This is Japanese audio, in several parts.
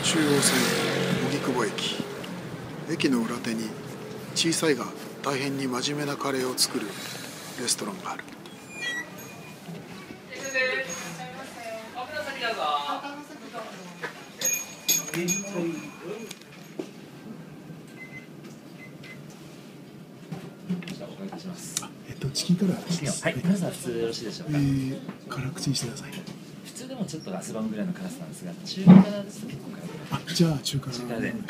中央線荻窪駅。駅の裏手に小さいが大変に真面目なカレーを作るレストランがある。チキンカラーです。 はい、皆さん普通でよろしいでしょうか。 辛口にしてください。 普通でもちょっとガスバンぐらいの辛さなんですが、中辛ですと結構辛い。 じゃあ中辛でお願いします。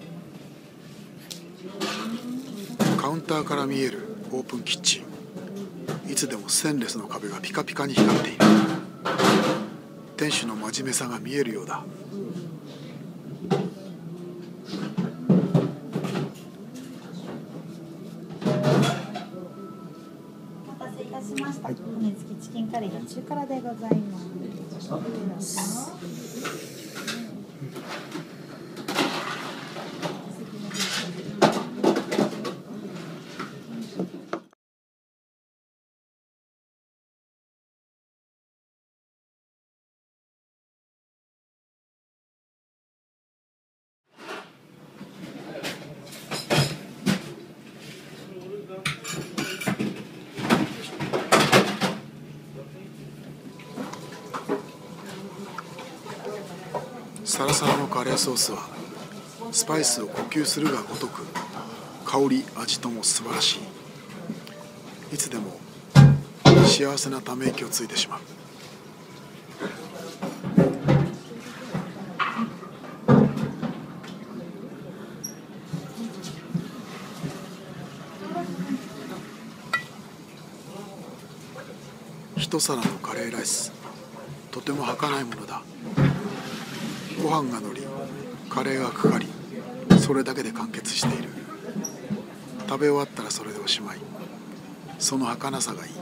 カウンターから見えるオープンキッチン。いつでもステンレスの壁がピカピカに光っている。店主の真面目さが見えるようだ。 骨付きチキンカレーが中辛でございます。 サラサラのカレーソースはスパイスを呼吸するがごとく香り味とも素晴らしい。いつでも幸せなため息をついてしまう。一皿のカレーライス、とても儚いものだ。ご飯がのり、カレーがかかり、それだけで完結している。食べ終わったらそれでおしまい。その儚さがいい。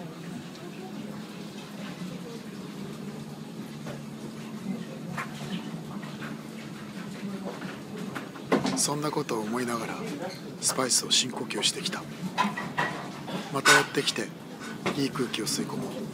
そんなことを思いながらスパイスを深呼吸してきた。またやってきていい空気を吸い込もう。